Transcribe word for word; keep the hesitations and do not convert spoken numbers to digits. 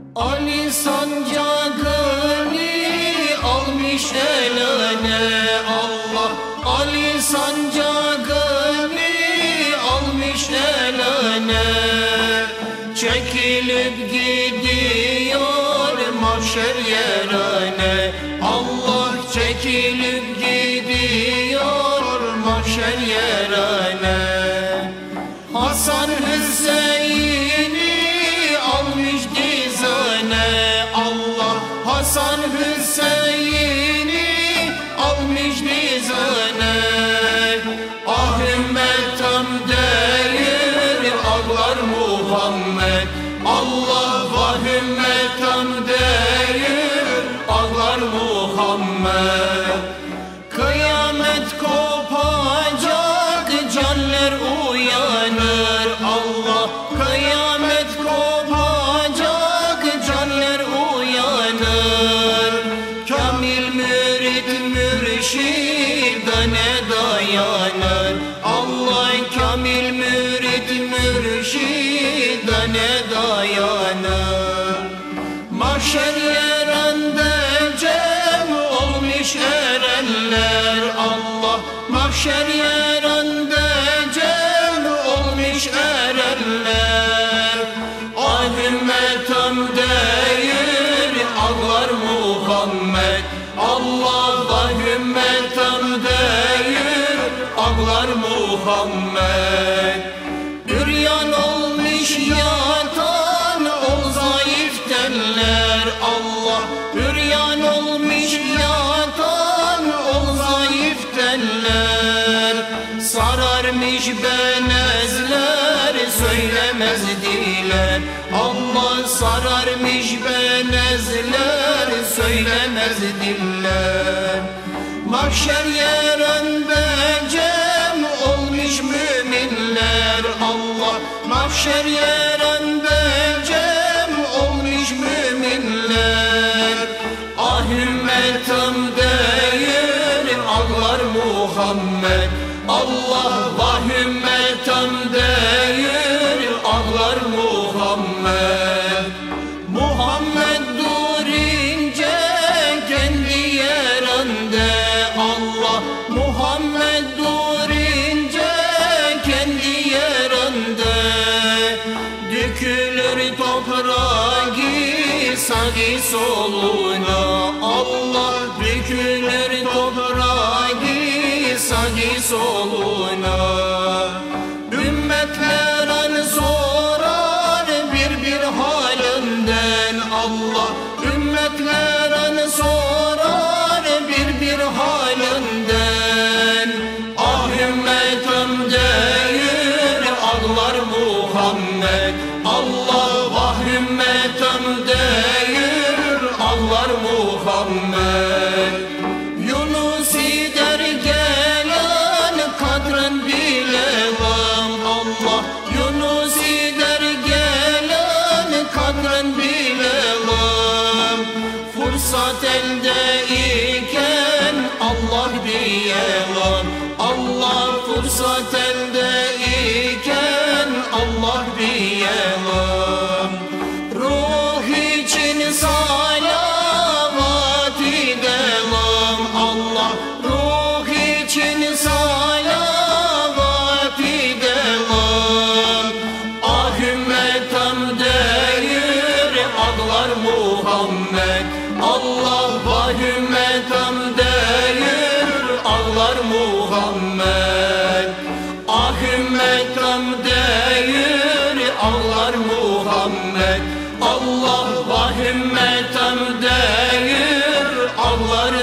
Ali sancağını almış eline Allah. Ali sancağını almış eline, çekilip gidiyor mahşer yerine. Allah çekilip gidiyor mahşer yerine. Hasan Hüseyin'i almış dizine Allah. Hasan Hüseyin'i almış dizine. Ah ümmet tam değil ağlar Muhammed Allah. Vah ümmet tam değil ağlar Muhammed. Kıyamet kopacak canlar uyanır Allah. Kıyamet kopacak canlar uyanır. Kamil mürit mürşidane dayanır Allah. Kamil mürit mürşidane dayanır. Mahşer yerinde cem olmuş erenler Allah. Mahşer yerinde cem olmuş erenler. Ah ümmetim değil ağlar Muhammed Allah. Ah ümmetim değil ağlar Muhammed. Üryan olmuş yatan o zayıf tenler Allah. Üryan olmuş yatan o zayıf tenler. Sararmış benezler söylemez diller Allah. Sararmış benezler söylemez diller. Mahşer yerinde cem olmuş müminler Allah. Mahşer yerinde cem olmuş müminler. Ah ümmetim değil ağlar Muhammed Allah. Vah ümmetim değil ağlar Muhammed. Muhammed durince kendi yerinde Allah. Muhammed durince kendi yerinde. Dökülür toprağı sağı soluna Allah. Dökülür toprağı sağı soluna. Ümmetler an sorar bir bir halinden Allah. Ümmetler an sorar bir bir halinden. Ah ümmetim değil ağlar Muhammed Allah. Vah ümmetim değil ağlar Muhammed. Yunus-i dergelen kadren bilemem Allah. Yunus-i dergelen kadren bilemem. Fırsat elde iken Allah diyemem Allah. Fırsat elde iken Allah diyemem. Ruh için salavat edemem Allah. Ruh için salavat edemem. Ah ümmetim değil ağlar Muhammed Allah. Vah ümmetim değil ağlar Muhammed. Ah ümmetim değil ağlar Muhammed Allah. Vah ümmetim değil ağlar